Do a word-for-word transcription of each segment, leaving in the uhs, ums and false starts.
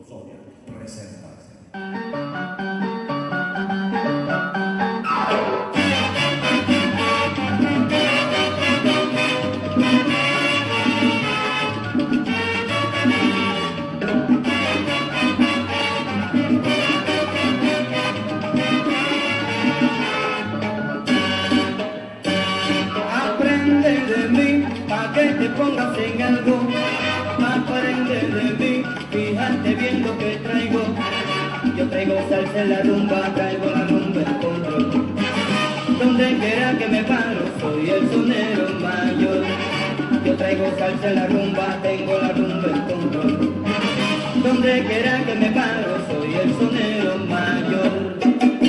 Sonia presenta. Aprende de mí, pa' que te pongas en algo. Aprende de mí, fíjate bien lo que traigo. Yo traigo salsa en la rumba, traigo la rumba en control. Donde quiera que me paro, soy el sonero mayor. Yo traigo salsa en la rumba, tengo la rumba en control. Donde quiera que me paro, soy el sonero mayor.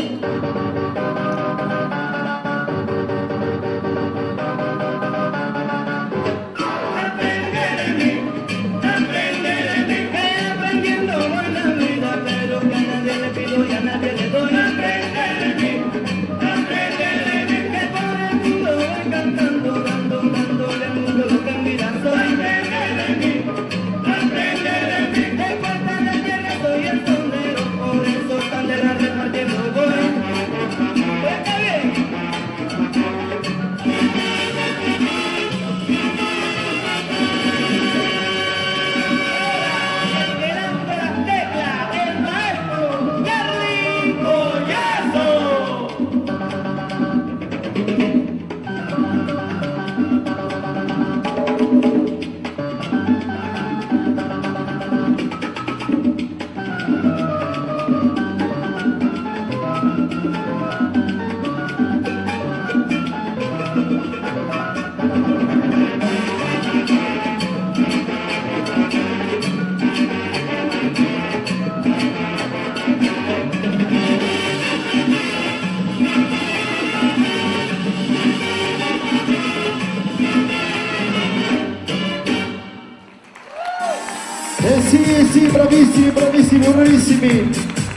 Eh sì, eh sì, bravissimi, bravissimi, bravissimi.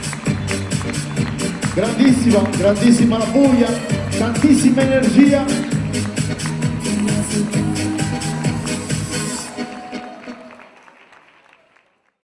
Grandissima, grandissima la buia, tantissima energia.